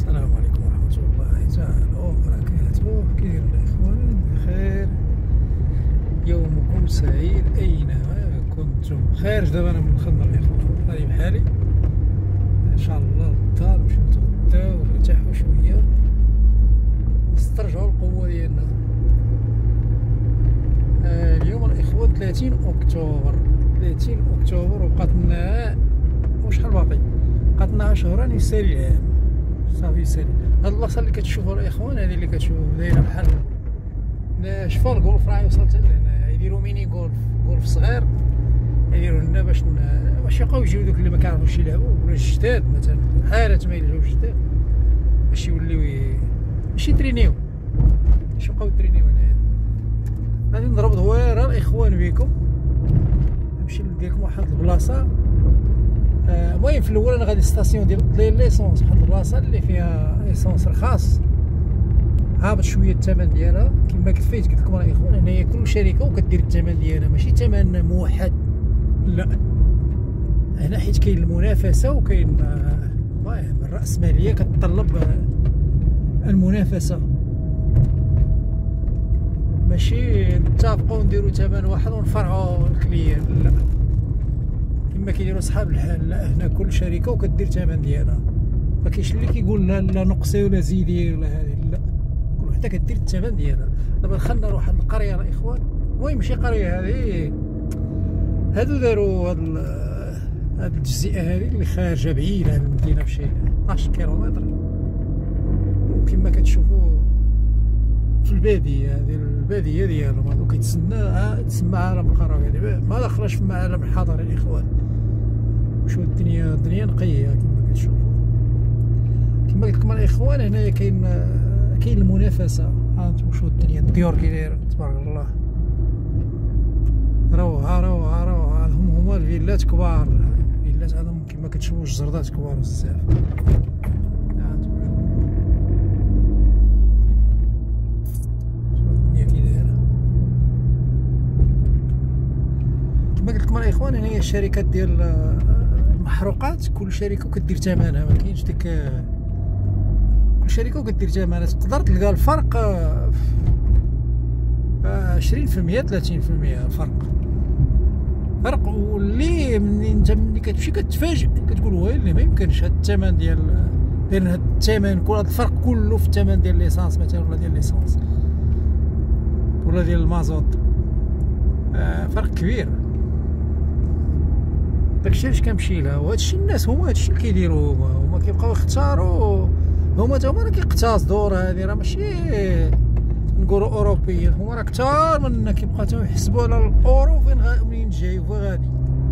السلام عليكم ورحمة الله تعالى وبركاته. كيف الإخوان؟ بخير، يومكم سعيد أينما كنتم. خارج دابا أنا من الخدمة الإخوان، هادي بحالي إن شاء الله للدار، نمشيو نتغداو ونرتاحو شوية نسترجعو القوة ديالنا. اليوم الإخوان 30 أكتوبر، 30 أكتوبر وبقات لنا وشحال باقي؟ بقات لنا شهران يسالي العام، صافي يسالي. هاد البلاصة اللي كتشوفو الإخوان، هادي اللي كتشوفو دايرة بحال شفا الغولف، راه وصلت لهنا. يديرو ميني غولف صغير يديرو لنا باش يبقاو يجيو دوك اللي مكيعرفوش يلعبو، ولا الجداد مثلا بحال تما يلعبو الجداد باش يوليو ماشي يترينيو، باش يبقاو يترينيو هنايا. غادي نضرب دويره الإخوان بكم، نمشي نديركم واحد البلاصة. المهم في الاول انا غادي ستاسيون ديال ليسونس، واحد البلاصه اللي فيها ايسونس رخاص، هابط شويه الثمن ديالها. كما قلت لكم راه اخوان، هنايا كل شركه وكدير الثمن ديالها، ماشي ثمن موحد، لا. هنا حيت كاين المنافسه وكاين المهم الراسماليه كتطلب المنافسه، ماشي نتفقوا نديروا ثمن واحد ونفرعوا الكليان، لا. كما كيديروا صحاب الحال، لا، هنا كل شركه وكدير الثمن ديالها. ما كاينش اللي كيقول لا نقصي ولا زيدي ولا هذه، لا، كل وحده كدير الثمن ديالها. دابا دخلنا لواحد القريه الاخوان، المهم ماشي قريه، هذه هادو داروا هاد الجزيئه هذه اللي خارجه بعيده عن المدينه بشي 12 كيلومتر. وكما كتشوفوا في الباديه، هذه الباديه ديالهم، هادو تسمى عالم القرويه. دابا ما دخلش في عالم الحضري الاخوان. شو الدنيا نقيه كما كتشوفوا. كما قلت لكم الاخوان، هنايا كاين المنافسه. هانتوما شوفوا الدنيا، الديور كي دايره تبارك الله، روعه. هما الفيلات كبار، الفيلات هذوم كما كتشوفوا الجردات كبار بزاف. كما قلت لكم الاخوان، هنايا الشركات ديال المحروقات كل شركه كدير ثمنها، ما كاينش ديك كل شركه وكدير ثمنها. تقدر تلقى الفرق 20% 30% فرق. واللي ملي كتمشي كتفاجئ، كتقول ويلي ما يمكنش هاد الثمن ديال هاد الثمن كل هاد الفرق كله في الثمن ديال ليسانس مثلا، ولا ديال ليسانس ولا ديال المازوت. فرق كبير. داكشي علاش كنمشي لها. وهادشي الناس هما هادشي اللي كيديروا، هما كيبقاو يختاروا، هما تا هما راه كيقتصدوا. راه هادي راه ماشي نقولوا اوروبيين، هما راه كثار منا كيبقاو تا يحسبوا على الاورو منين جاي وفين غادي.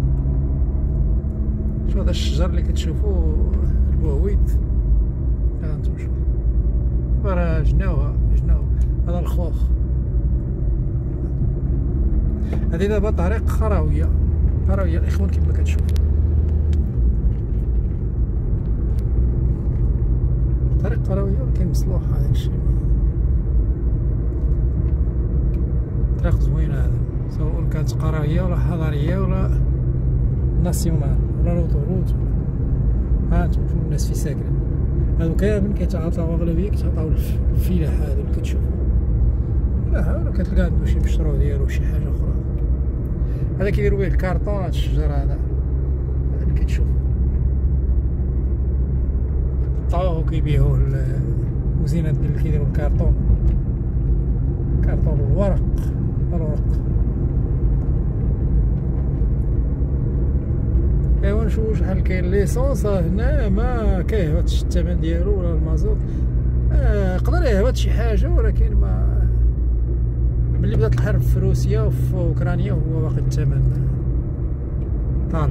شوف هذا الشجر اللي كتشوفوا البوهويت، ها انتم شوفوا راه جناوها. هذا الخوخ. هذه دابا طريق خراويه الاخوان كما كتشوفوا. طريق قرويه ولكن مصلوح. هذا الشيء طريق زوينه، هذا سواء كانت قرويه ولا حضريه ولا ناسيونال ولا لوطوروت. ها انتم شوفوا الناس في ساكنه، هادو كامل كيتعاطاو، اغلبيه كيتعاطاو الفلاح هذا اللي كتشوفوا. لا، ولا كتلقى عنده شي مشروع ديالو شي حاجه اخرى. هذا كيديروا به الكارطون، هذا الشجر هذا اللي كتشوفوا طاوه كيبيعوه المزينات اللي كيديروا الكارطون الورق. ايوا نشوفوا شحال كاين ليسونس. هنا ما كيهبطش الثمن ديالو ولا المازوت. يقدر يهبط شي حاجه، ولكن ما ملي بدات الحرب في روسيا وفي اوكرانيا هو باقي الثمن طالع.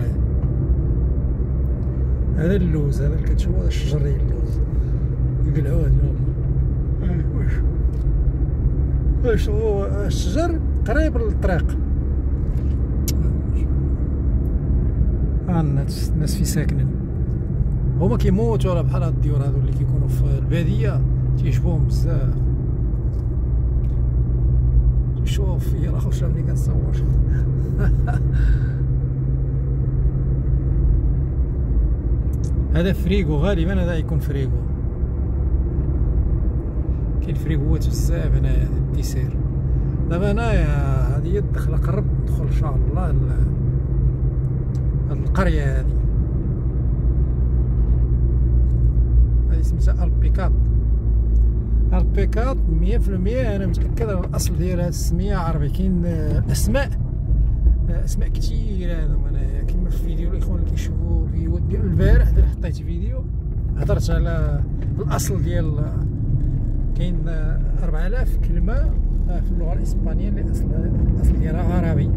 هذا اللوز، هذا اللي كتشوفوا، هذا الشجر ديال اللوز يقلعوه اليوم. واش هو الشجر قريب للطريق. الناس في ساكنين، هما كيموتوا على بحال هاد الديور هادو اللي كيكونوا في الباديه، تيعجبوهم بزاف. شوف يلا خوش راني كنصور. هذا فريغو، غالبا هذا يكون فريغو. كاين فريغوات بزاف هنايا الديسير. دابا هنايا هادي هي الدخله، قرب ندخل ان شاء الله هاد القريه هادي سميتها البيكات. البيكات 100% انا متاكد على الاصل ديال هاد السميه عربي. كاين اسماء كثيره هذوما هنايا كيما في الفيديو الاخوان اللي كيشوفوا الفيديو ديال البارح اللي حطيت فيديو هضرت على الاصل ديال كاين 4000 كلمه في اللغه الاسبانيه اللي الاصل ديالها عربي.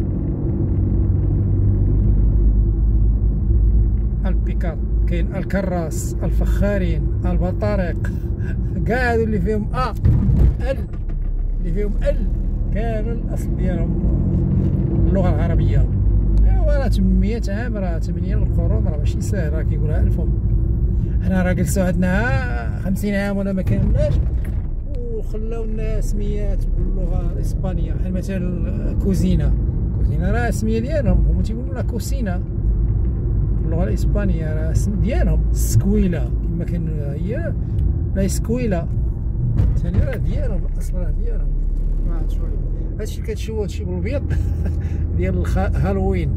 البيكات كاين الكراس، الفخارين، البطارق، كاع هادو اللي فيهم اللي فيهم كامل الاصل ديالهم اللغه العربيه. ايوا راه 800 عام، راه 8 القرون، راه ماشي ساهل، راه كيقولها الفم. حنا راه جلسوا عندنا 50 عام ولا ما كاملناش وخلاو لنا سميات باللغه الاسبانيه. بحال مثلا كوزينه راه السميه ديالهم، هما تيقولوا لا كوسينا باللغه الاسبانيه، راه السم ديالهم سكويلا كما كان هي لا سكويلا ثاني راه ديالهم، الاصل راه ديالهم. شويه هادشي اللي كتشوفوا هادشي بالابيض ديال هالوين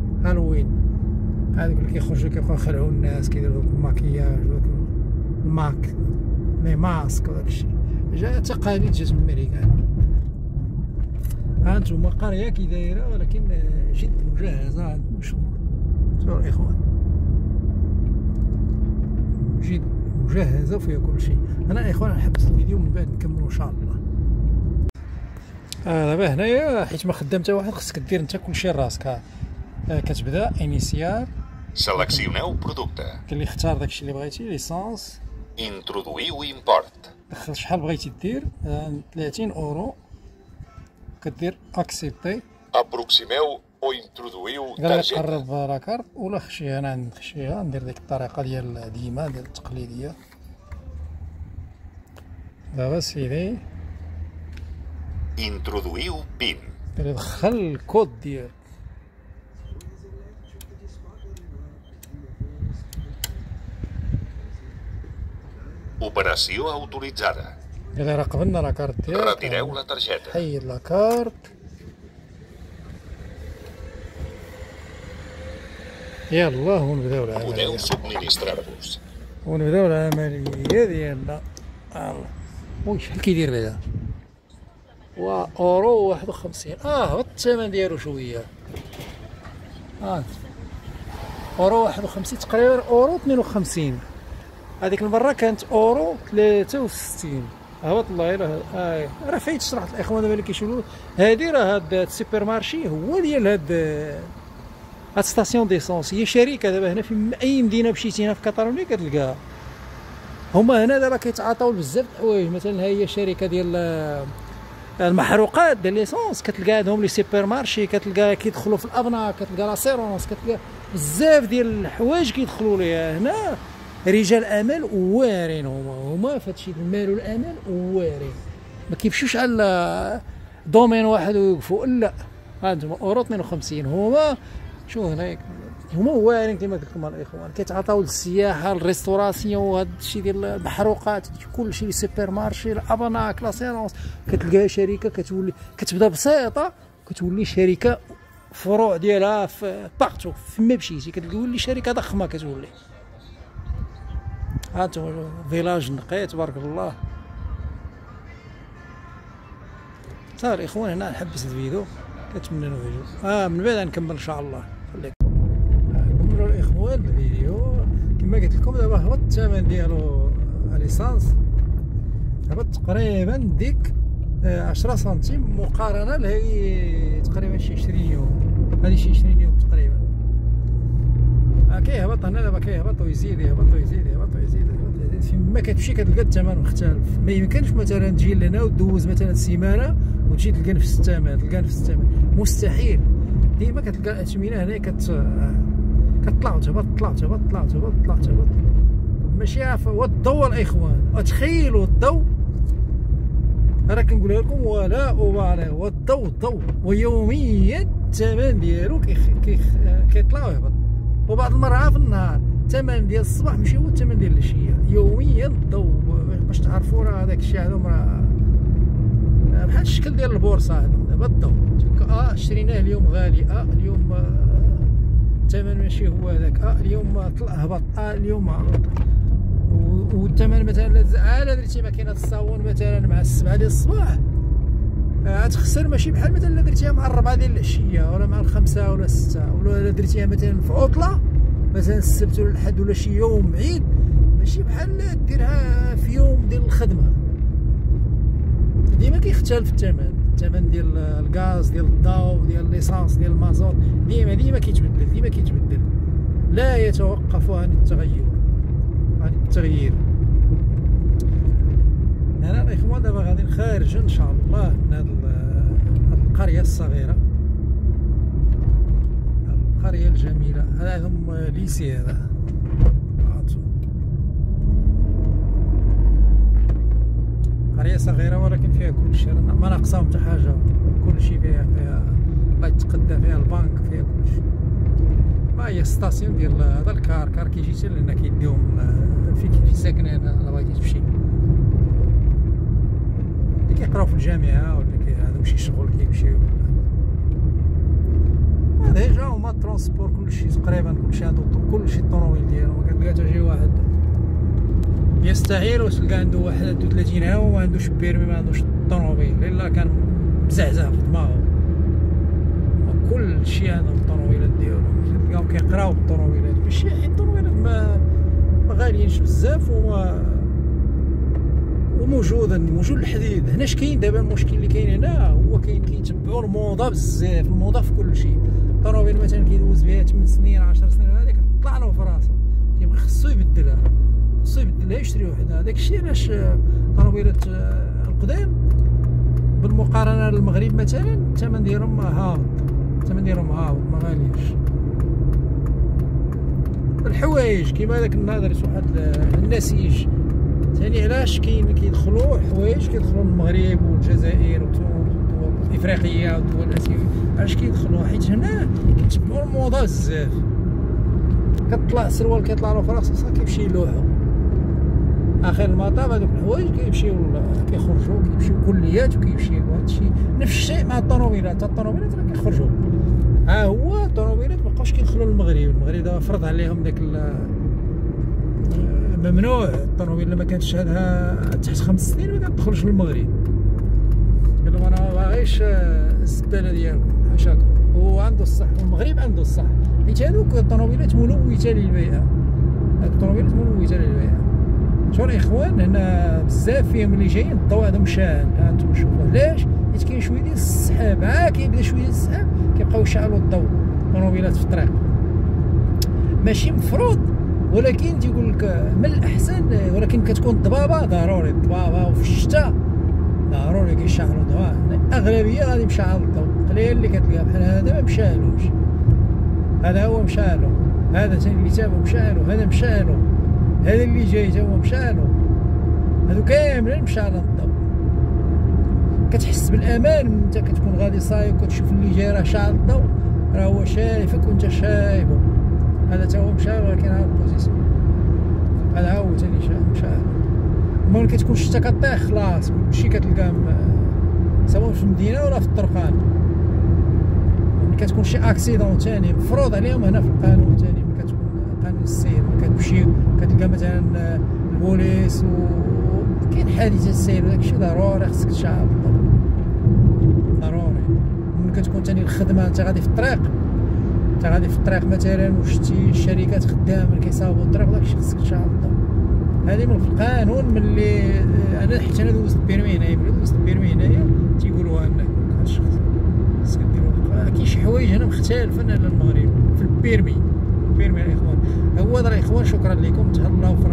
هذوك اللي كيخرجوا كيبقاو يخلعوا الناس، كيديروا الماكياج الماك لي ماسك وداكشي، جا تقاليد جات من امريكان. ها انتوما قريه كي دايره ولكن جد مجهزه. شوفوا الاخوان جد مجهزه وفيها كل شيء. انا اخوان حبست الفيديو من بعد نكملوا ان شاء الله. دابا هنايا حيت ما خدام حتى واحد خصك دير انت كلشي راسك. كتبدا انيسيال سيليكسيونيو برودكت، كاين اللي اختار داكشي اللي بغيتي، ليسانس انترودوي و امبورت، دخل شحال بغيتي دير 30 اورو، كدير اكسبتي ابروكسيميو او انترودويو قال لك قرب لاكارت ولا خشيها. انا نخشيها ندير ديك الطريقه ديال ديما ديال التقليديه. دابا سيدي انترودويو بين، دخل الكود ديالك. اوبراسيون اوتوريزادا، إذا راه قبلنا لاكارت ديالك راتيريو لا تارجيتا، حيد لاكارت. يلاه ونبداو العملية، ونبداو العملية ديالنا. وي شحال كيدير بعدا؟ اورو 51. هبط الثمن ديالو شوية. اورو 51 تقريبا، اورو 52. هذيك المرة كانت اورو 63. هبط الله الا راه فايت شرحت الاخوان دابا اللي كيشوفوا. هادي راه هاد السوبر مارشي هو ديال هاد ستاسيون ديسونس، هي شركه. دابا هنا في اي مدينه مشيتي هنا في كاتالونيا كتلقاها. هما هنا دابا كيتعاطاو بزاف د الحوايج، مثلا ها هي شركه ديال المحروقات ديال ليسونس، كتلقى عندهم لي سوبر مارشي، كتلقى كيدخلوا في الابنا، كتلقى لاسيرونس، كتلقى بزاف ديال الحوايج كيدخلوا ليها. هنا رجال امل واعرين، هما في هادشي المال والامان واعرين، ما كيمشيوش على دومين واحد ويوقفوا. لا ها انتما اورو 52 هما شوف هنايا هما واعرين كما قلت لكم الاخوان. كيتعاطاو للسياحه، الريستوراسيون، وهذا الشيء ديال المحروقات، كلشي سوبر مارشي، الابناك، لاسيرونس. كتلقاها شركه كتولي كتبدا بسيطه كتولي شركه، فروع ديالها في بارتو فيما مشيتي كتولي شركه ضخمه كتولي. ها انتم فيلاج نقي تبارك الله. صافي الاخوان هنا نحبس الفيديو، كنتمنى الفيديو من بعد نكمل ان شاء الله. خليكم نكملوا الاخوان الفيديو. كما قلت لكم دابا هبط الثمن ديالو ليسانس، هبط تقريبا ديك 10 سنتيم مقارنه لهي تقريبا شي 20 يوم. هذه شي 20 يوم تقريبا. كيهبط هنا دابا، كيهبط ويزيد، يهبط ويزيد، يهبط ويزيد. فيما كتمشي كتلقى الثمن مختلف. ما يمكنش مثلا تجي لهنا ودوز مثلا سيمانه وتجي تلقى نفس الثمن، تلقى نفس الثمن، مستحيل. ديما كتلقى الاثمنه هنا كتطلع وتهبط، تطلع وتهبط، تطلع وتهبط، تطلع وتهبط. ماشي عارف. والضوء الاخوان، تخيلوا الضوء، راه كنقولها لكم ولا أبالغ. والضوء ويوميا الثمن ديالو كيطلع ويهبط، وبعض المرات في النهار الثمن ديال الصباح ماشي هو الثمن ديال العشيه. يوميا الضوء باش تعرفوا راه هذاك الشيء هذا بحال الشكل ديال البورصه هذا دابا الضوء شريناه اليوم غالي، اليوم الثمن ماشي هو هذاك، اليوم هبط، اليوم والثمن مثلا درتي ماكينه الصابون مثلا مع 7 ديال الصباح غتخسر، ماشي بحال مثلا درتيها مع 4 ديال العشيه ولا مع 5 ولا 6، ولا درتيها مثلا في عطله مثلا السبت ولا الحد ولا شي يوم عيد، ماشي بحال ديرها في يوم ديال الخدمه. ديما كيختلف الثمن ديال الغاز، ديال الضوء، ديال ليسانس، ديال المازوت، ديما كيتبدل، لا يتوقف عن التغيير. انا الاخوان دابا غادي نخرج ان شاء الله من هذه القريه الصغيره، القريه الجميله. هذا هم ليسي، هذا قريه صغيره ولكن فيها كل شيء، ما ناقصاهم حتى حاجه، كل شيء فيها غيتقدى فيها البنك، فيها كل شيء. ما هي ستاسيون ديال هذا الكار كيجي حتى لهنا كيديهم في ساكن هنا بغيتي تمشي، اللي كيقراو في الجامعه ولا عندهم شي شغل كيمشيو. ديجا هما الترونسبور كلشي تقريبا كلشي عنده، كلشي الطوموبيل ديالو. ما كتلقى حتى شي واحد يستحيل تلقى عنده واحد 31 عام وما عندوش بيرمي، ما عندوش الطوموبيل، الا كان مزعزع في دماغه. كلشي عندهم الطوموبيلات ديالهم، تلقاهم كيقراو بالطوموبيلات، ماشي حيت الطوموبيلات ما غاليينش بزاف وموجود الحديد. هنا اش كاين دابا؟ المشكل اللي كاين هنا هو كيتبعوا الموضه بزاف، الموضه في كل شيء. الطوموبيل مثلا كيدوز بها 8 سنين 10 سنين، هذيك طلع له في راسه، تيبغي خصو يبدلها، يشري وحده. هذاك الشيء علاش الطوموبيلات القدام بالمقارنه للمغرب مثلا الثمن ديالهم هابط، ما غاليش. الحوايج كيما هذاك النهار درت واحد النسيج ثاني، علاش كيدخلوا حوايج كيدخلوا المغرب والجزائر والدول الافريقيه والدول الاسيويه، علاش كيدخلوا؟ حيت هنا كيتبعوا الموضه بزاف. كطلع سروال كيطلع له في راسو صافي كيمشي يلوحو، اخر المطاف هذوك الحوايج كيخرجوا كيمشيو كليات وكيمشيو. هادشي نفس الشيء مع الطوموبيلات، الطوموبيلات راه كيخرجوا. هو الطوموبيلات مابقاوش كيدخلوا للمغرب دابا فرض عليهم داك ممنوع. الطوموبيل لما كانتش عندها تحت 5 سنين ما كتدخلش للمغرب، قال لهم انا ما باغيش الزباله ديالكم حاشاكم. هو عنده الصح والمغرب عنده الصح، حيت هذوك الطوموبيلات ملوثه للبيئه، شوف الاخوان هنا بزاف فيهم اللي جايين الضوء هذا مشاعل. ها انتم شوفوا علاش؟ حيت كاين شويه ديال السحاب، كيبدا شويه ديال السحاب كيبقاو يشعلوا الضوء الطوموبيلات في الطريق. ماشي مفروض، ولكن تيقول لك من الاحسن، ولكن كتكون الضبابه ضروري، الضبابه وفي الشتاء ضروري كيشعلوا الضوء. الاغلبيه غادي مشعل الضوء، قليل اللي كتلقى بحال هذا ما مشعلوش. هذا هو مشعلو، هذا ثاني اللي تابعو مشعلو، هذا مشعلو، هذا اللي جاي تا هو مشعلو، هادو كاملين مشعلين الضوء. كتحس بالامان من انت كتكون غادي صايب وكتشوف اللي جاي راه شاعل الضوء، راه هو شايفك وانت شايفو. هذا تا هو مشعل، ولكن ها البوزيسيون هذا هو ثاني مشعل. ملي كتكون الشتا كطيح خلاص كلشي كتلقاه سواء في المدينه ولا في الطرقان. ملي كتكون شي اكسيدون ثاني مفروض عليهم هنا في القانون ثاني، ملي كتكون قانون السير كتمشي كتلقى مثلا البوليس وكاين حادثه السير وداكشي ضروري خصك تشعل الضوء، ضروري. ملي كتكون ثاني الخدمه انت غادي في الطريق، مثلا وشتي الشركات خدامين كيصاوبوا الطريق داكشي خصك تشعل الضوء. هذه من القانون. ملي انا حيت انا دوزت البيرمي هنايا تيقولوها انك الشخص خصك ديروا. كاين شي حوايج هنا مختلفين على المغرب في البيرمي الاخوان. هو هذا الاخوان، شكرا لكم، تهلاو